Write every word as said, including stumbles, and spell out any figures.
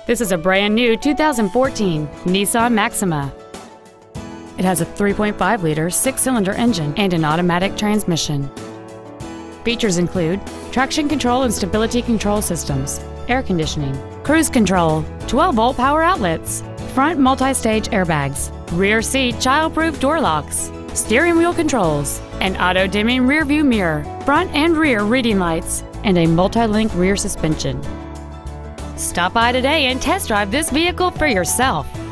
This is a brand new two thousand fourteen Nissan Maxima. It has a three point five liter six-cylinder engine and an automatic transmission. Features include traction control and stability control systems, air conditioning, cruise control, twelve volt power outlets, front multi-stage airbags, rear seat child-proof door locks, steering wheel controls, an auto-dimming rear-view mirror, front and rear reading lights, and a multi-link rear suspension. Stop by today and test drive this vehicle for yourself.